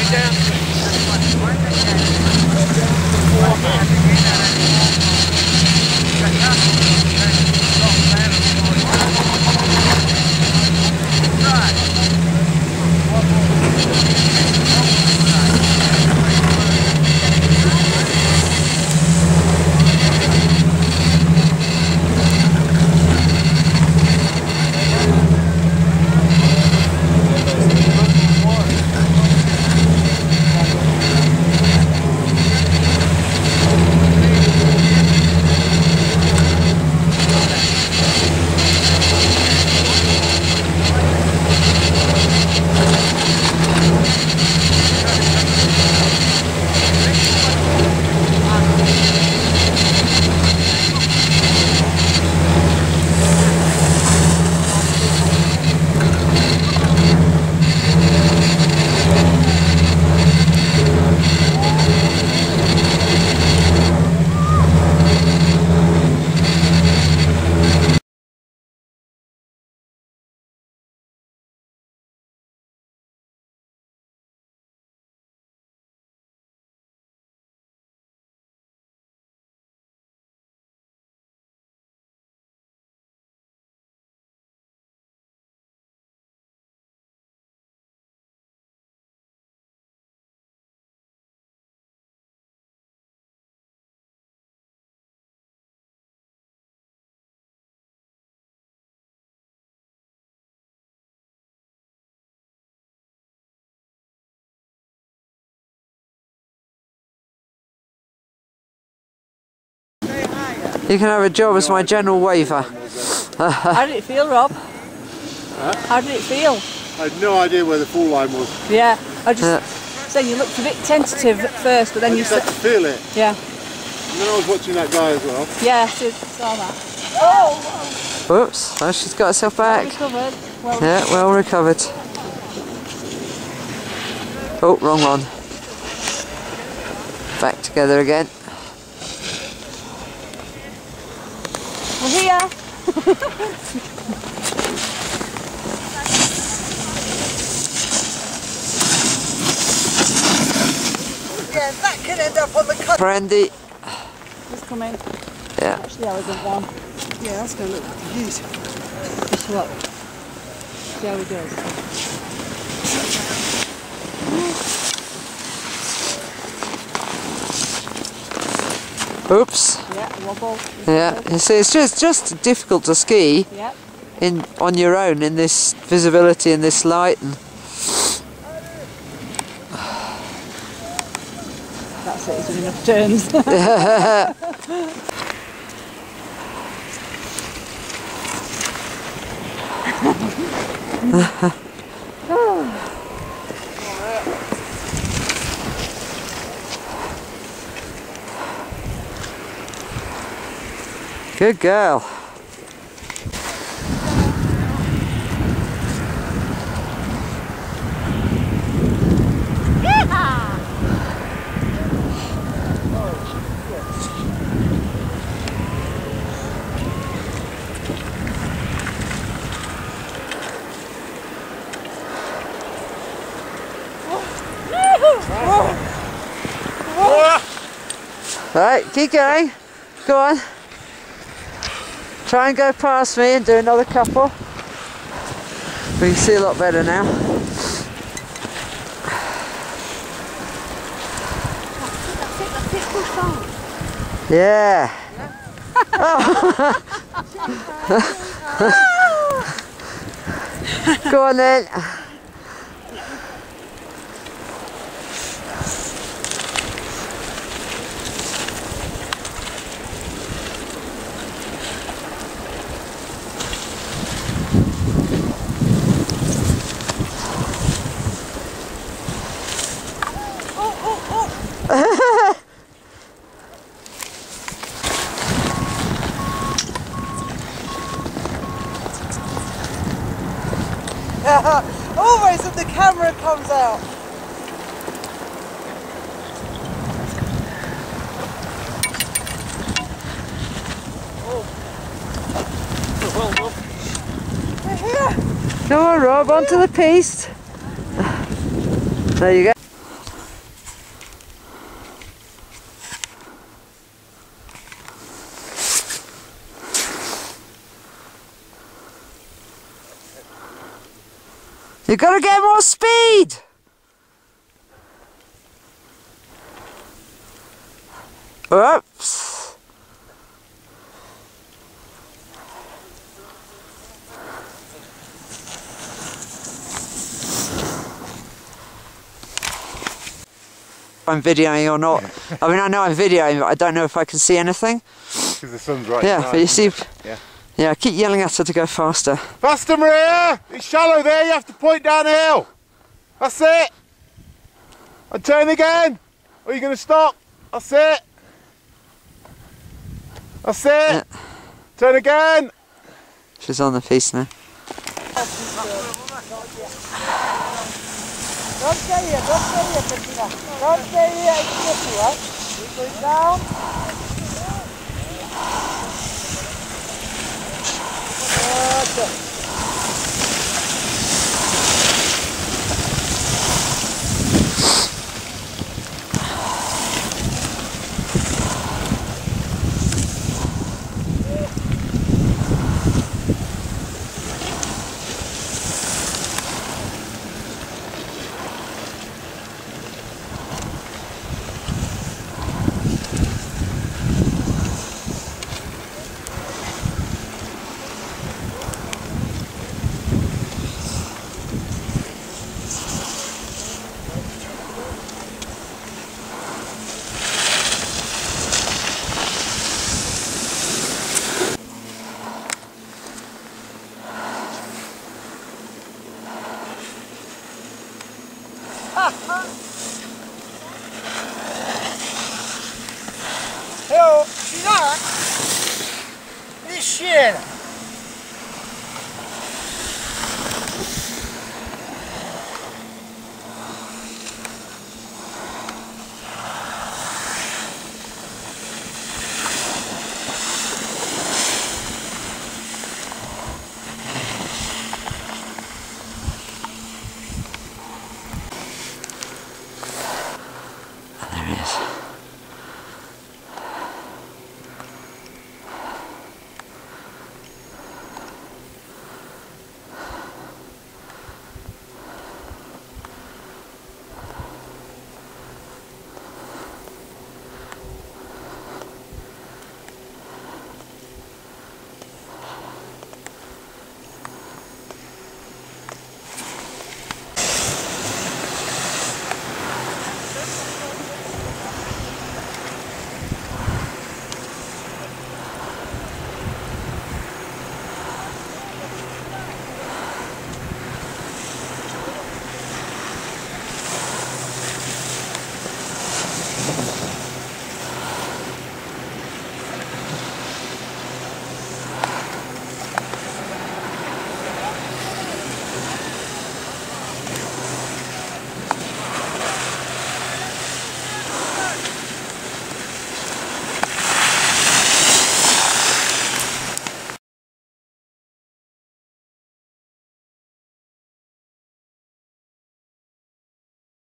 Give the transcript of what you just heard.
You can have a job as my general waver. How did it feel, Rob? Huh? How did it feel? I had no idea where the fall line was. Yeah, I just saying you looked a bit tentative at first, but then you had to feel it. Yeah. And then I was watching that guy as well. Yeah, I saw that. Oh! Whoops, oh, she's got herself back. Well recovered. Well recovered. Oh, wrong one. Back together again. We're here. Yeah, that can end up on the cut. Brandy. Just come in. Yeah. That's the elegant one. Yeah, that's going to look good. Just look. See how he does. Oops. Yeah, wobble. Yeah. You see, it's just difficult to ski on your own in this visibility and this light. And that's it. It's enough turns. Good girl. Right, keep going. Go on. Try and go past me and do another couple. We can see a lot better now. Yeah. Oh. Go on then. Always when the camera comes out. We're here. Come on, Rob, onto the piste. There you go. You've got to get more speed! Oops! I'm videoing or not. I mean, I know I'm videoing, but I don't know if I can see anything. Because the sun's right Yeah, behind but you see... Yeah. Yeah, I keep yelling at her to go faster. Faster, Maria! It's shallow there, you have to point downhill. That's it. And turn again. Or are you going to stop? That's it. That's it. Yeah. Turn again. She's on the piece now. Don't stay here, Peppina. Don't stay here, it's tricky, right? We're going down. Okay. Hello, see that? This shit.